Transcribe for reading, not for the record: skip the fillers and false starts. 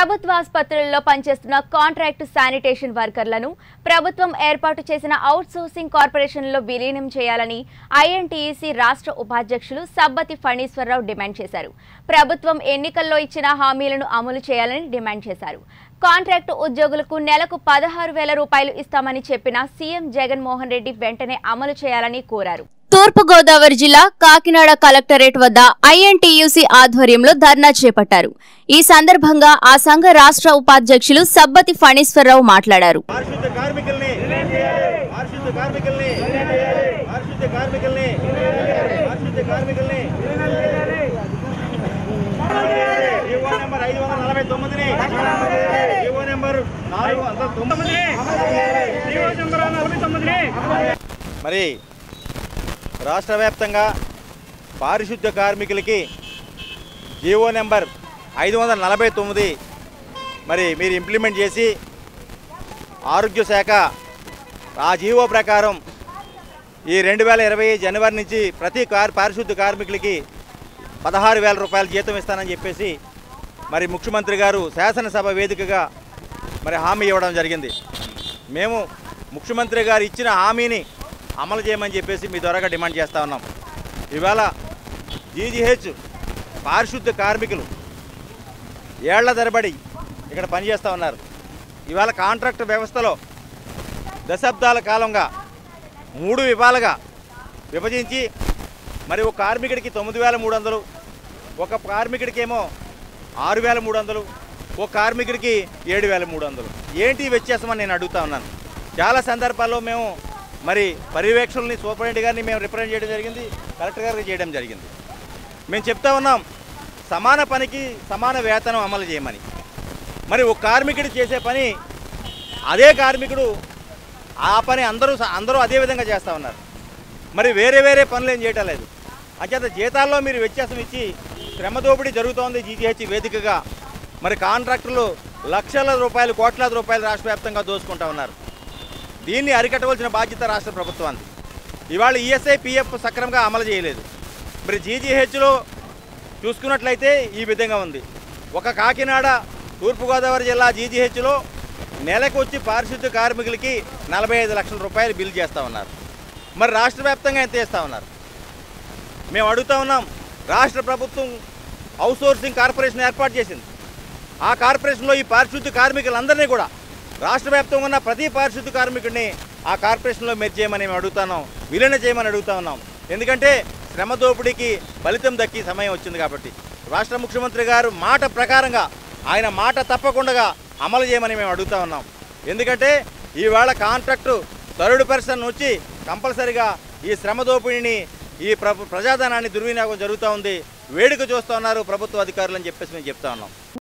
ప్రభుత్వ ఆసుపత్రుల్లో పనిచేస్తున్న కాంట్రాక్ట్ శానిటేషన్ వర్కర్లను ప్రభుత్వం ఏర్పాటు చేసిన అవుట్సోర్సింగ్ కార్పొరేషన్లో విలీనం చేయాలని ఐఎన్టీయూసీ రాష్ట్ర ఉపాధ్యక్షులు సబ్బతి ఫణీశ్వరరావు డిమాండ్ చేశారు. ప్రభుత్వం ఎన్నికల్లో ఇచ్చిన హామీలను అమలు చేయాలని డిమాండ్ చేశారు. కాంట్రాక్టు ఉద్యోగులకు నెలకు 16,000 రూపాయలు ఇస్తామని చెప్పిన సీఎం జగన్మోహన్ రెడ్డి వెంటనే అమలు చేయాలని కోరారు. తూర్పుగోదావరి జిల్లా కాకినాడ కలెక్టరేట్ వద్ద ఐఎన్టీయూసీ ఆధ్వర్యంలో ధర్నా చేపట్టారు. ఈ సందర్భంగా ఆ సంఘ రాష్ట్ర ఉపాధ్యక్షులు సబ్బతి ఫణీశ్వరరావు మాట్లాడారు. మరి రాష్ట్ర వ్యాప్తంగా పారిశుద్ధ్య కార్మికులకి జీవో నెంబర్ 549 మరి మీరు ఇంప్లిమెంట్ చేసి ఆరోగ్య శాఖ ఆ జీవో ప్రకారం ఈ 2020 జనవరి నుంచి ప్రతి పారిశుద్ధ్య కార్మికులకి 16,000 రూపాయల జీతం ఇస్తానని చెప్పేసి మరి ముఖ్యమంత్రి గారు శాసనసభ వేదికగా మరి హామీ ఇవ్వడం జరిగింది. మేము ముఖ్యమంత్రి గారు ఇచ్చిన హామీని అమలు చేయమని చెప్పేసి మీ ద్వారా డిమాండ్ చేస్తూ ఉన్నాం. ఇవాళ జీజీహెచ్ పారిశుద్ధ్య కార్మికులు ఏళ్ల తరబడి ఇక్కడ పనిచేస్తూ ఉన్నారు. ఇవాళ కాంట్రాక్ట్ వ్యవస్థలో దశాబ్దాల కాలంగా 3 విభాగాలుగా విభజించి మరి ఒక కార్మికుడికి 9,300, ఒక కార్మికుడికేమో 6,300, ఒక కార్మికుడికి 7,300. ఏంటి వ్యత్యాసం అని నేను అడుగుతా ఉన్నాను. చాలా సందర్భాల్లో మేము మరి పర్యవేక్షకుల్ని సూపరింటెండెంట్ గారిని మేము రిప్రజెంట్ చేయడం జరిగింది, కలెక్టర్ గారికి చేయడం జరిగింది. మేము చెప్తా ఉన్నాం సమాన పనికి సమాన వేతనం అమలు చేయమని. మరి ఒక కార్మికుడు చేసే పని అదే కార్మికుడు ఆ పని అందరూ అదే విధంగా చేస్తూ ఉన్నారు. మరి వేరే వేరే పనులు ఏం చేయటం లేదు. అంచేత జీతాల్లో మీరు వ్యత్యాసం ఇచ్చి శ్రమ దోపిడీ జరుగుతోంది. జీజీహెచ్ వేదికగా మరి కాంట్రాక్టర్లు లక్షల రూపాయలు, కోట్లాది రూపాయలు రాష్ట్ర వ్యాప్తంగా దోచుకుంటూ ఉన్నారు. దీన్ని అరికట్టవలసిన బాధ్యత రాష్ట్ర ప్రభుత్వానికి. ఇవాళ ఈఎస్ఐ పిఎఫ్ సక్రమంగా అమలు చేయలేదు. మరి జీజీహెచ్లో చూసుకున్నట్లయితే ఈ విధంగా ఉంది. ఒక కాకినాడ తూర్పుగోదావరి జిల్లా జీజీహెచ్లో నెలకు వచ్చి పారిశుద్ధ్య కార్మికులకి 45 లక్షల రూపాయలు బిల్ చేస్తూ ఉన్నారు. మరి రాష్ట్ర వ్యాప్తంగా ఎంత చేస్తూ ఉన్నారు? మేము అడుగుతూ ఉన్నాం. రాష్ట్ర ప్రభుత్వం అవుట్సోర్సింగ్ కార్పొరేషన్ ఏర్పాటు చేసింది. ఆ కార్పొరేషన్లో ఈ పారిశుద్ధ్య కార్మికులందరినీ కూడా రాష్ట్ర వ్యాప్తంగా ఉన్న ప్రతి పారిశుద్ధ్య కార్మికుడిని ఆ కార్పొరేషన్లో మెర్జ్ చేయమని మేము అడుగుతున్నాం, విలీనం చేయమని అడుగుతా ఉన్నాం. ఎందుకంటే శ్రమ దోపిడీకి ఫలితం దక్కి సమయం వచ్చింది కాబట్టి రాష్ట్ర ముఖ్యమంత్రి గారు మాట ప్రకారంగా ఆయన మాట తప్పకుండా అమలు చేయమని మేము అడుగుతా ఉన్నాం. ఎందుకంటే ఈవేళ కాంట్రాక్టు థర్డ్ పర్సన్ వచ్చి కంపల్సరిగా ఈ శ్రమ దోపిడీని, ఈ ప్రజాధనాన్ని దుర్వినియోగం జరుగుతూ ఉంది, వేడుక చూస్తూ ఉన్నారు ప్రభుత్వ అధికారులు అని చెప్పేసి మేము చెప్తా ఉన్నాం.